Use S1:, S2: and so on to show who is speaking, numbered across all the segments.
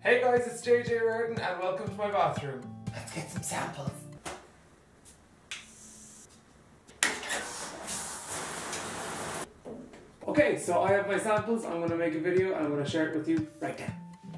S1: Hey guys, it's JJ Reardon and welcome to my bathroom.
S2: Let's get some samples.
S1: Okay, so I have my samples, I'm going to make a video and I'm going to share it with you right now.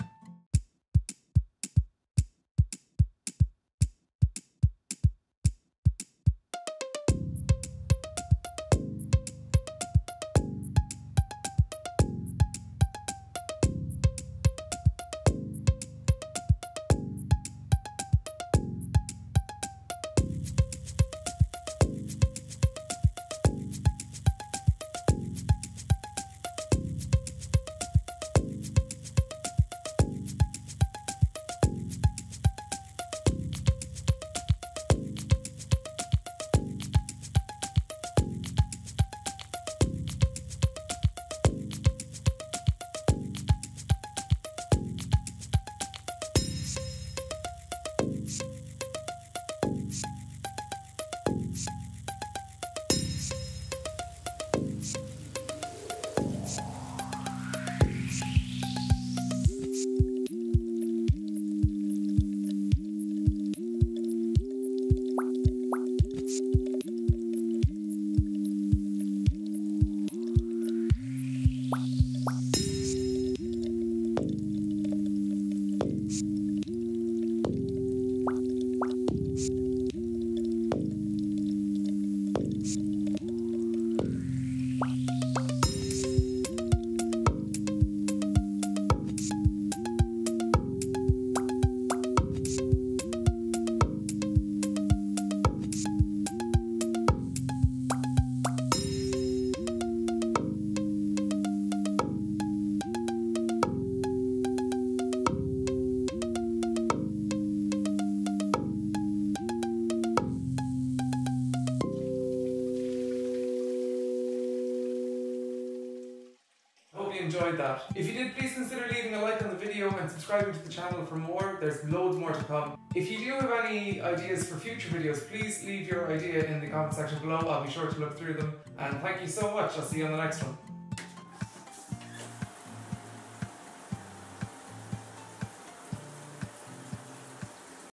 S1: Enjoyed that. If you did, please consider leaving a like on the video and subscribing to the channel for more. There's loads more to come. If you do have any ideas for future videos, please leave your idea in the comment section below. I'll be sure to look through them. And thank you so much. I'll see you on the next one.